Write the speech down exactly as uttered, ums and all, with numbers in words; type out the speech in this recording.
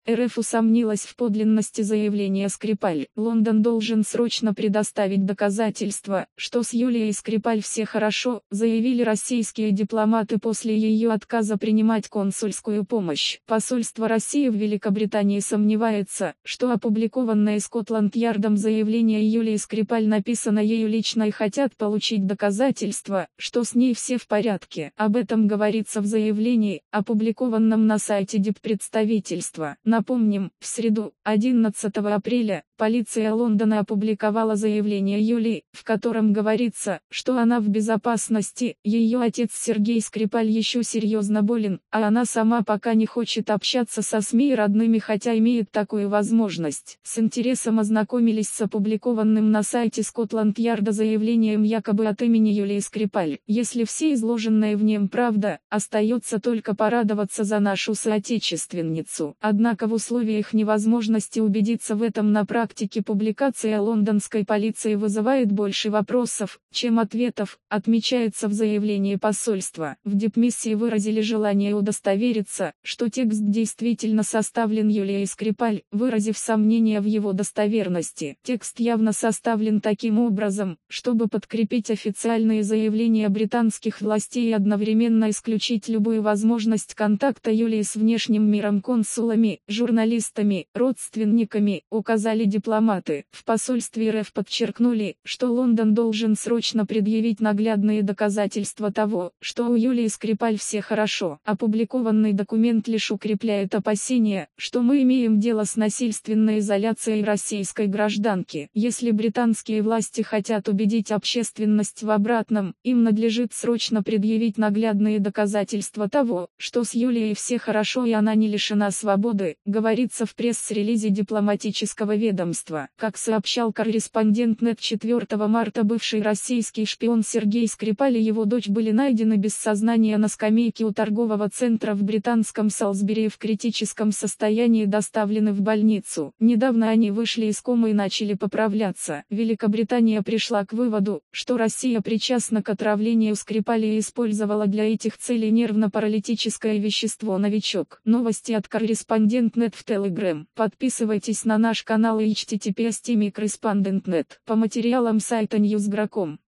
эр эф усомнилась в подлинности заявления Скрипаль. Лондон должен срочно предоставить доказательства, что с Юлией Скрипаль все хорошо, заявили российские дипломаты после ее отказа принимать консульскую помощь. Посольство России в Великобритании сомневается, что опубликованное Скотланд-Ярдом заявление Юлии Скрипаль написано ею лично и хотят получить доказательства, что с ней все в порядке. Об этом говорится в заявлении, опубликованном на сайте диппредставительства. Напомним, в среду, одиннадцатого апреля, полиция Лондона опубликовала заявление Юлии, в котором говорится, что она в безопасности, ее отец Сергей Скрипаль еще серьезно болен, а она сама пока не хочет общаться со СМИ и родными, хотя имеет такую возможность. С интересом ознакомились с опубликованным на сайте Скотланд-Ярда заявлением якобы от имени Юлии Скрипаль. Если все изложенное в нем правда, остается только порадоваться за нашу соотечественницу. Однако в условиях невозможности убедиться в этом на практике публикация лондонской полиции вызывает больше вопросов, чем ответов, отмечается в заявлении посольства. В дипмиссии выразили желание удостовериться, что текст действительно составлен Юлией Скрипаль, выразив сомнения в его достоверности. Текст явно составлен таким образом, чтобы подкрепить официальные заявления британских властей и одновременно исключить любую возможность контакта Юлии с внешним миром, консулами, журналистами, родственниками, указали дипломаты. В посольстве эр эф подчеркнули, что Лондон должен срочно предъявить наглядные доказательства того, что у Юлии Скрипаль все хорошо. Опубликованный документ лишь укрепляет опасения, что мы имеем дело с насильственной изоляцией российской гражданки. Если британские власти хотят убедить общественность в обратном, им надлежит срочно предъявить наглядные доказательства того, что с Юлией все хорошо и она не лишена свободы, говорится в пресс-релизе дипломатического ведомства. Как сообщал корреспондент нет четвёртого марта, бывший российский шпион Сергей Скрипаль и его дочь были найдены без сознания на скамейке у торгового центра в британском Салсбери и в критическом состоянии доставлены в больницу. Недавно они вышли из комы и начали поправляться. Великобритания пришла к выводу, что Россия причастна к отравлению Скрипали и использовала для этих целей нервно-паралитическое вещество «Новичок». Новости от корреспондент нет в Telegram. Подписывайтесь на наш канал и эйч ти ти пи эс точка корреспондент точка нет по материалам сайта ньюс точка гра точка ком.